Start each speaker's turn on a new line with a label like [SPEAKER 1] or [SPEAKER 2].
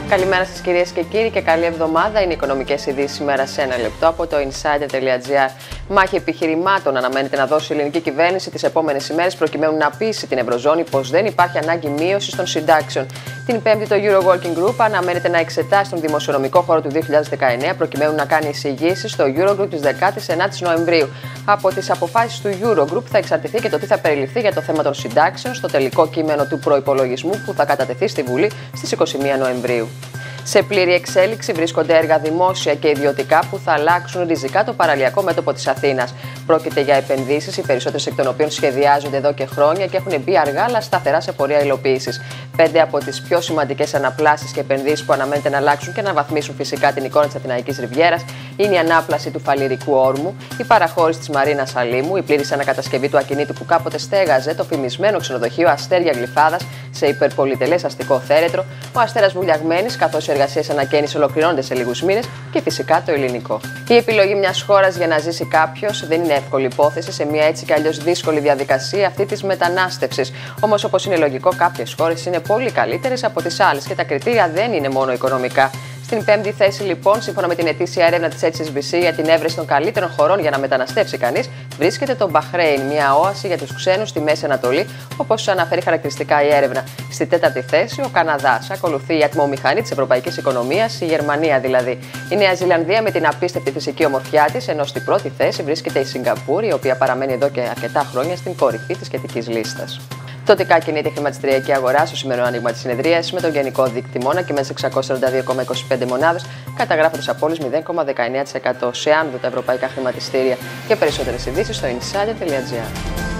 [SPEAKER 1] Καλημέρα σας κυρίες και κύριοι και καλή εβδομάδα. Είναι οι οικονομικές ειδήσεις σήμερα σε ένα λεπτό από το insider.gr. Μάχη επιχειρημάτων αναμένεται να δώσει η ελληνική κυβέρνηση τις επόμενες ημέρες προκειμένου να πείσει την Ευρωζώνη πως δεν υπάρχει ανάγκη μείωσης των συντάξεων. Την Πέμπτη, το Euro Working Group αναμένεται να εξετάσει τον δημοσιονομικό χώρο του 2019 προκειμένου να κάνει εισηγήσεις στο Eurogroup της 19ης Νοεμβρίου. Από τις αποφάσεις του Eurogroup θα εξαρτηθεί και το τι θα περιληφθεί για το θέμα των συντάξεων στο τελικό κείμενο του προϋπολογισμού που θα κατατεθεί στη Βουλή στις 21 Νοεμβρίου. Σε πλήρη εξέλιξη βρίσκονται έργα δημόσια και ιδιωτικά που θα αλλάξουν ριζικά το παραλιακό μέτωπο της Αθήνας. Πρόκειται για επενδύσεις, οι περισσότερες εκ των οποίων σχεδιάζονται εδώ και χρόνια και έχουν μπει αργά αλλά σταθερά σε πορεία υλοποίησης. 5 από τις πιο σημαντικές αναπλάσεις και επενδύσεις που αναμένεται να αλλάξουν και να βαθμίσουν φυσικά την εικόνα της Αθηναϊκής Ριβιέρας είναι η ανάπλαση του Φαλιρικού Όρμου, η παραχώρηση της Μαρίνας Αλήμου, η πλήρης ανακατασκευή του ακινήτου που κάποτε στέγαζε το φημισμένο ξενοδοχείο Αστέρια Γλυφάδας σε υπερπολιτελές αστικό θέρετρο, ο Αστέρας Βουλιαγμένης, καθώς οι εργασίες ανακαίνιση ολοκληρώνονται σε λίγους μήνες και φυσικά το ελληνικό. Η επιλογή μιας χώρας για να ζήσει κάποιος δεν είναι εύκολη υπόθεση σε μια έτσι κι αλλιώς δύσκολη διαδικασία αυτή της μετανάστευσης. Όμως, όπως είναι λογικό, κάποιες χώρες είναι πολύ καλύτερες από τις άλλες και τα κριτήρια δεν είναι μόνο οικονομικά. Στην πέμπτη θέση, λοιπόν, σύμφωνα με την ετήσια έρευνα της HSBC για την έβρεση των καλύτερων χωρών για να μεταναστεύσει κανείς, βρίσκεται το Μπαχρέιν, μια όαση για τους ξένους στη Μέση Ανατολή, όπως αναφέρει χαρακτηριστικά η έρευνα. Στη τέταρτη θέση, ο Καναδάς. Ακολουθεί η ατμομηχανή της ευρωπαϊκής οικονομίας, η Γερμανία δηλαδή. Η Νέα Ζηλανδία με την απίστευτη φυσική ομορφιά της, ενώ στη πρώτη θέση βρίσκεται η Σιγκαπούρη, η οποία παραμένει εδώ και αρκετά χρόνια στην κορυφή της σχετικής λίστας. Τοπικά κινείται η χρηματιστηριακή αγορά στο σημερινό άνοιγμα της συνεδρίας με τον γενικό δείκτη Μόνακη με 642,25 μονάδες, καταγράφοντας απώλειες 0,19%. Σε άνοδο τα ευρωπαϊκά χρηματιστήρια και περισσότερες ειδήσεις στο insider.gr.